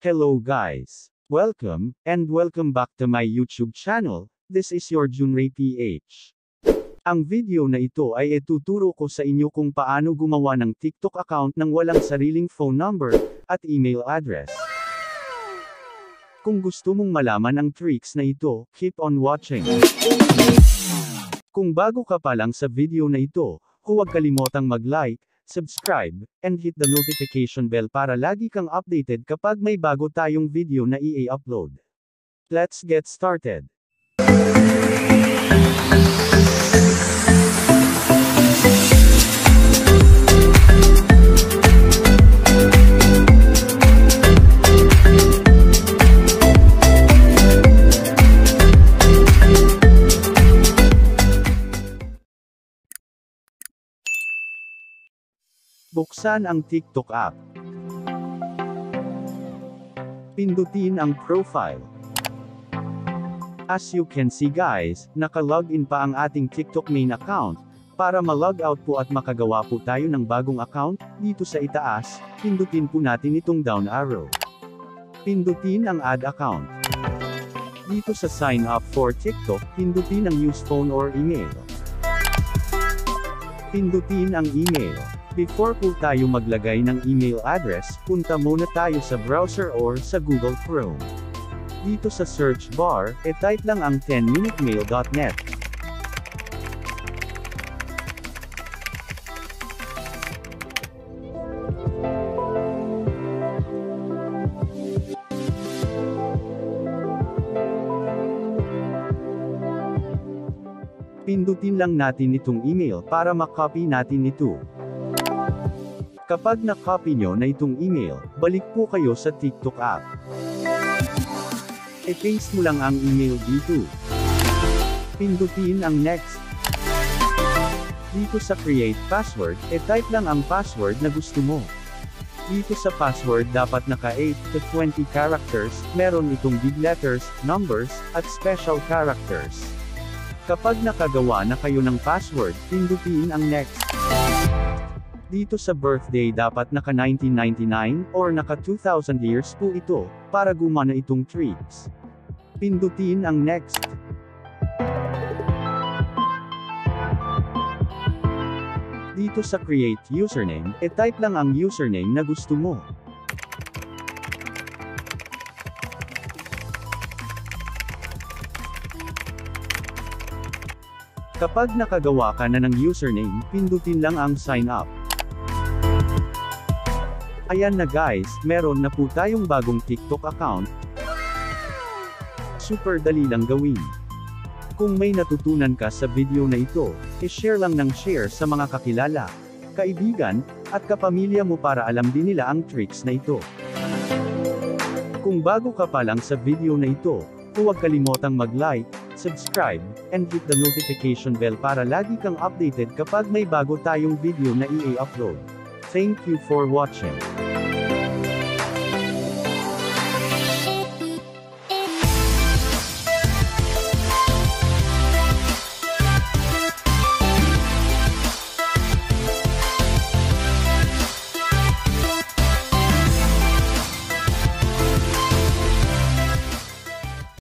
Hello guys! Welcome, and welcome back to my YouTube channel. This is your Junray PH. Ang video na ito ay ituturo ko sa inyo kung paano gumawa ng TikTok account nang walang sariling phone number at email address. Kung gusto mong malaman ang tricks na ito, keep on watching. Kung bago ka pa lang sa video na ito, huwag kalimotang mag-like, subscribe, and hit the notification bell para lagi kang updated kapag may bago tayong video na i-upload. Let's get started. Buksan ang TikTok app. Pindutin ang profile. As you can see guys, naka-login pa ang ating TikTok main account. Para ma-log out po at makagawa po tayo ng bagong account, dito sa itaas, pindutin po natin itong down arrow. Pindutin ang add account. Dito sa sign up for TikTok, pindutin ang use phone or email. Pindutin ang email. Before po tayo maglagay ng email address, punta muna tayo sa browser or sa Google Chrome. Dito sa search bar, type lang ang 10minutemail.net. Pindutin lang natin itong email para makopy natin ito. Kapag na-copy nyo na itong email, balik po kayo sa TikTok app. I-paste mo lang ang email dito. Pindutin ang next. Dito sa create password, type lang ang password na gusto mo. Dito sa password dapat naka 8 to 20 characters, meron itong big letters, numbers, at special characters. Kapag nakagawa na kayo ng password, pindutin ang next. Dito sa birthday dapat naka 1999 or naka 2000 years po ito, para gumana itong tricks. Pindutin ang next. Dito sa create username, type lang ang username na gusto mo. Kapag nakagawa ka na ng username, pindutin lang ang sign up. Ayan na guys, meron na po tayong bagong TikTok account. Super dali lang gawin. Kung may natutunan ka sa video na ito, i-share lang ng share sa mga kakilala, kaibigan, at kapamilya mo para alam din nila ang tricks na ito. Kung bago ka pa lang sa video na ito, huwag kalimotang mag-like, subscribe, and hit the notification bell para lagi kang updated kapag may bago tayong video na i-upload. Thank you for watching.